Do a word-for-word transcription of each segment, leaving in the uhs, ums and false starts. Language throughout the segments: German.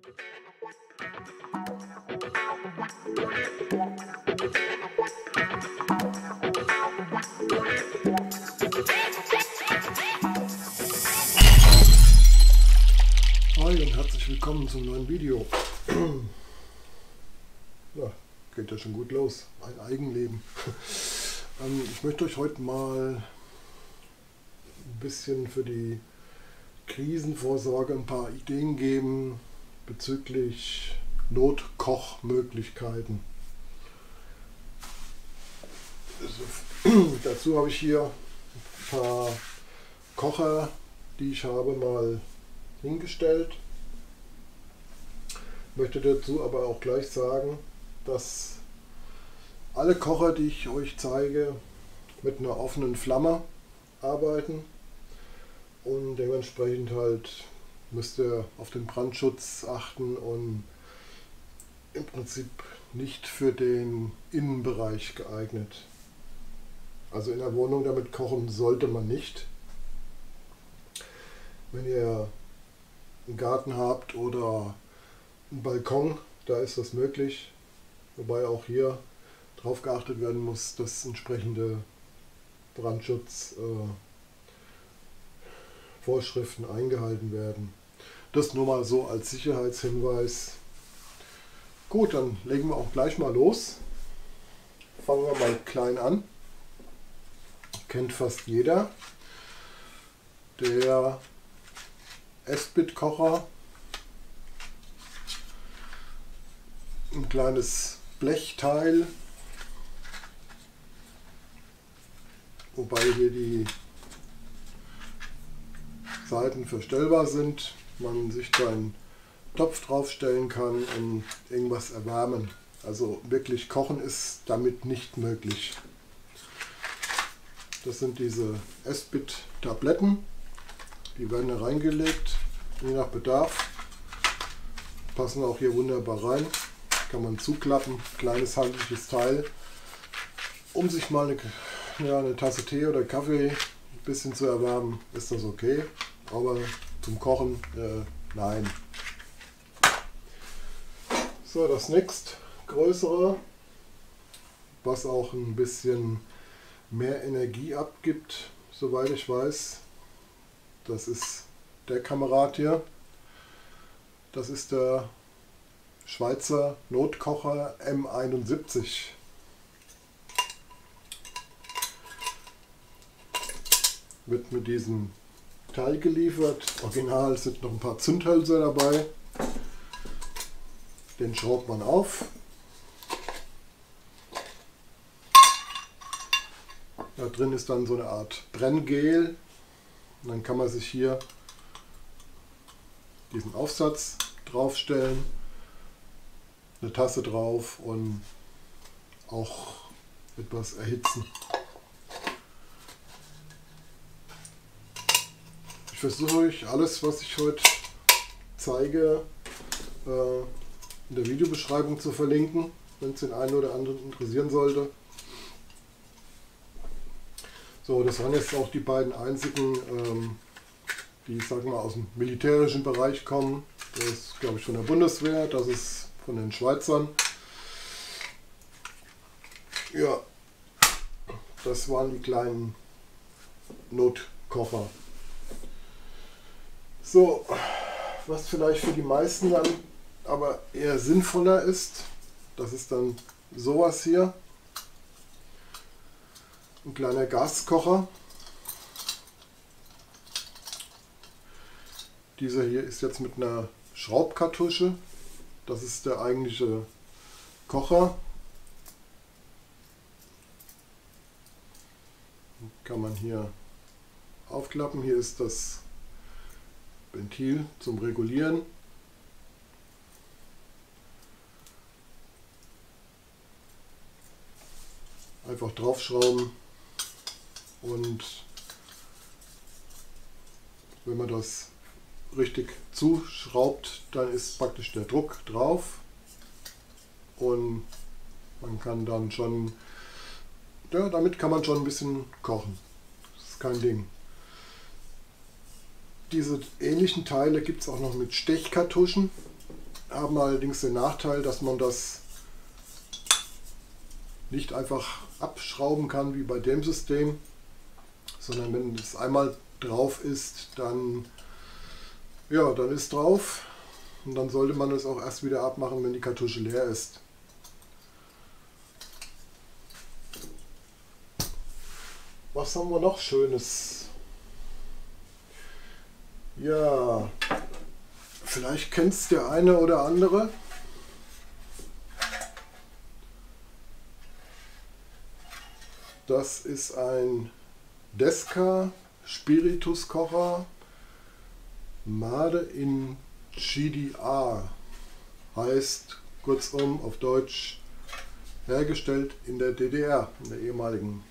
Hi und herzlich willkommen zum neuen Video. Ja, geht ja schon gut los. Ein Eigenleben. ähm, ich möchte euch heute mal ein bisschen für die Krisenvorsorge ein paar Ideen geben bezüglich Notkochmöglichkeiten. Also, dazu habe ich hier ein paar Kocher, die ich habe, mal hingestellt. Ich möchte dazu aber auch gleich sagen, dass alle Kocher, die ich euch zeige, mit einer offenen Flamme arbeiten und dementsprechend halt müsst ihr auf den Brandschutz achten und im Prinzip nicht für den Innenbereich geeignet. Also in der Wohnung damit kochen sollte man nicht. Wenn ihr einen Garten habt oder einen Balkon, da ist das möglich, wobei auch hier darauf geachtet werden muss, dass entsprechende Brandschutzvorschriften äh, eingehalten werden. Das nur mal so als Sicherheitshinweis. Gut, dann legen wir auch gleich mal los. Fangen wir mal klein an. Kennt fast jeder. Der Esbit-Kocher, ein kleines Blechteil, wobei hier die Seiten verstellbar sind, man sich da einen Topf draufstellen kann und irgendwas erwärmen. Also wirklich kochen ist damit nicht möglich. Das sind diese Esbit-Tabletten. Die werden da reingelegt, je nach Bedarf. Passen auch hier wunderbar rein. Kann man zuklappen, kleines handliches Teil. Um sich mal eine, ja, eine Tasse Tee oder Kaffee ein bisschen zu erwärmen, ist das okay. Aber zum Kochen, äh, nein. So, das nächst größere, was auch ein bisschen mehr Energie abgibt, soweit ich weiß. Das ist der Kamerad hier. Das ist der Schweizer Notkocher M einundsiebzig. Wird mit diesem Teil geliefert. Original sind noch ein paar Zündhölzer dabei. Den schraubt man auf. Da drin ist dann so eine Art Brenngel. Und dann kann man sich hier diesen Aufsatz draufstellen, eine Tasse drauf und auch etwas erhitzen. Ich versuche euch alles, was ich heute zeige, in der Videobeschreibung zu verlinken, wenn es den einen oder anderen interessieren sollte. So, das waren jetzt auch die beiden einzigen, ähm, die, ich sag mal, aus dem militärischen Bereich kommen. Das ist, glaube ich, von der Bundeswehr, das ist von den Schweizern. Ja, das waren die kleinen Notkocher. So, was vielleicht für die meisten dann aber eher sinnvoller ist, das ist dann sowas hier. Ein kleiner Gaskocher. Dieser hier ist jetzt mit einer Schraubkartusche. Das ist der eigentliche Kocher. Kann man hier aufklappen. Hier ist das Ventil zum Regulieren. Einfach draufschrauben und wenn man das richtig zuschraubt, dann ist praktisch der Druck drauf und man kann dann schon, ja, damit kann man schon ein bisschen kochen. Das ist kein Ding. Diese ähnlichen Teile gibt es auch noch mit Stechkartuschen. haben allerdings den Nachteil, dass man das nicht einfach abschrauben kann wie bei dem System, sondern wenn es einmal drauf ist, dann, ja, dann ist drauf und dann sollte man es auch erst wieder abmachen, wenn die Kartusche leer ist. Was haben wir noch Schönes? Ja, vielleicht kennt es der eine oder andere. Das ist ein Desca Spirituskocher Made in G D R. Heißt kurzum auf Deutsch hergestellt in der D D R, in der ehemaligen.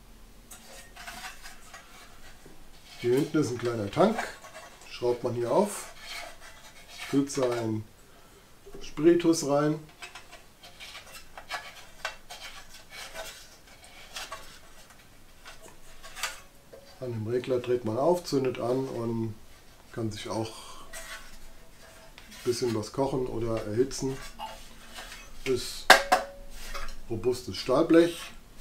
Hier hinten ist ein kleiner Tank, schraubt man hier auf, füllt seinen Spiritus rein. An dem Regler dreht man auf, zündet an und kann sich auch ein bisschen was kochen oder erhitzen. Ist robustes Stahlblech,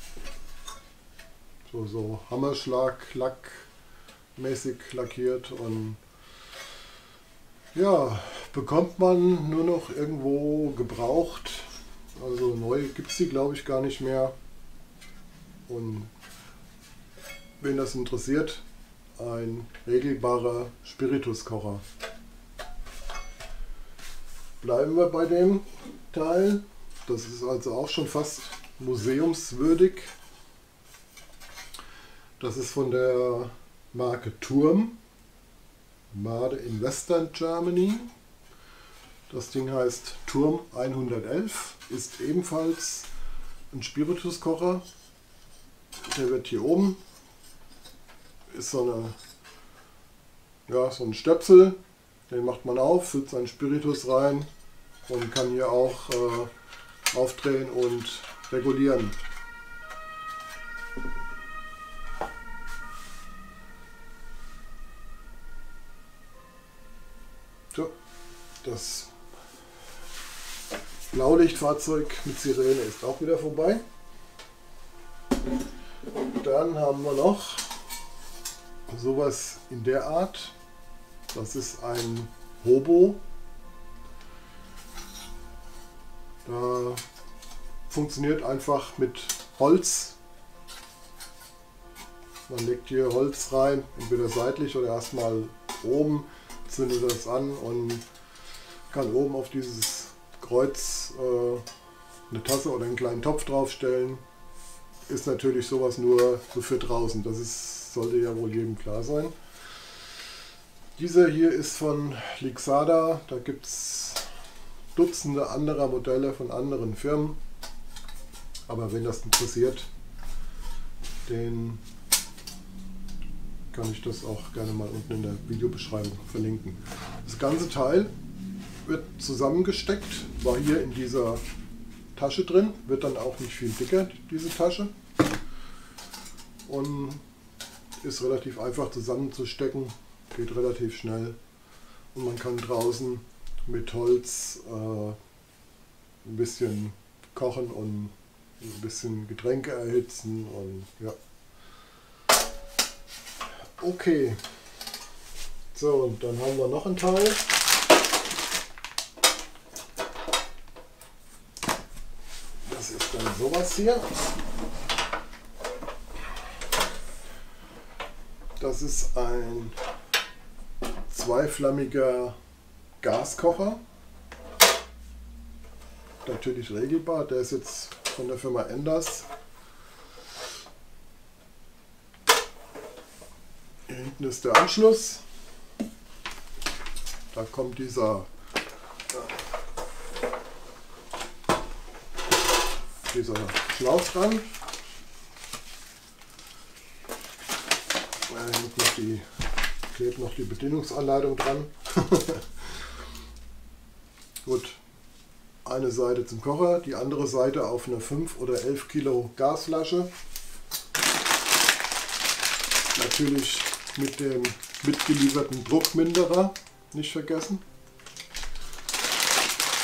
so, so Hammerschlag, Lack mäßig lackiert und ja, bekommt man nur noch irgendwo gebraucht. Also neu gibt es die glaube ich gar nicht mehr. Und wen das interessiert, ein regelbarer Spirituskocher. Bleiben wir bei dem Teil. Das ist also auch schon fast museumswürdig. Das ist von der Marke Turm, Made in Western Germany. Das Ding heißt Turm hundertelf, ist ebenfalls ein Spirituskocher. Der wird hier oben, ist so, eine, ja, so ein Stöpsel, den macht man auf, füllt seinen Spiritus rein und kann hier auch äh, aufdrehen und regulieren. So, das Blaulichtfahrzeug mit Sirene ist auch wieder vorbei. Dann haben wir noch sowas in der Art. Das ist ein Hobo. Da funktioniert einfach mit Holz. Man legt hier Holz rein, entweder seitlich oder erstmal oben, zündet das an und kann oben auf dieses Kreuz äh, eine Tasse oder einen kleinen Topf draufstellen. Ist natürlich sowas nur so für draußen. Das ist, sollte ja wohl jedem klar sein. Dieser hier ist von Lixada. Da gibt es Dutzende anderer Modelle von anderen Firmen. Aber wenn das interessiert, den kann ich das auch gerne mal unten in der Videobeschreibung verlinken. Das ganze Teil wird zusammengesteckt, war hier in dieser Tasche drin, wird dann auch nicht viel dicker, diese Tasche, und ist relativ einfach zusammenzustecken, geht relativ schnell und man kann draußen mit Holz äh, ein bisschen kochen und ein bisschen Getränke erhitzen und ja. Okay, so, und dann haben wir noch einen Teil. Das ist dann sowas hier. Das ist ein zweiflammiger Gaskocher. Natürlich regelbar, der ist jetzt von der Firma Enders. Hier hinten ist der Anschluss. Da kommt dieser, dieser Schlauch dran. Da hängt noch die, klebt noch die Bedienungsanleitung dran. Gut, eine Seite zum Kocher, die andere Seite auf eine fünf oder elf Kilo Gasflasche. Natürlich mit dem mitgelieferten Druckminderer, nicht vergessen.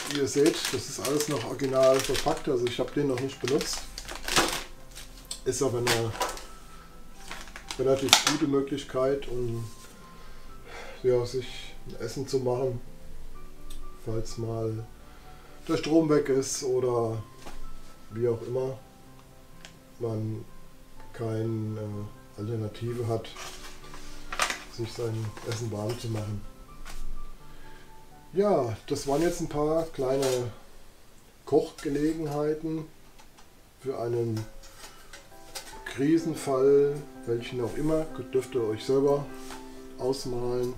Wie ihr seht, das ist alles noch original verpackt, also ich habe den noch nicht benutzt. Ist aber eine relativ gute Möglichkeit, um ja, sich ein Essen zu machen, falls mal der Strom weg ist oder wie auch immer man keine äh, Alternative hat, sich sein Essen warm zu machen. Ja, das waren jetzt ein paar kleine Kochgelegenheiten für einen Krisenfall, welchen auch immer, dürft ihr euch selber ausmalen.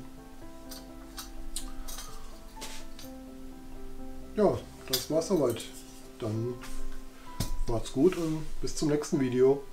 Ja, das war's soweit. Dann macht's gut und bis zum nächsten Video.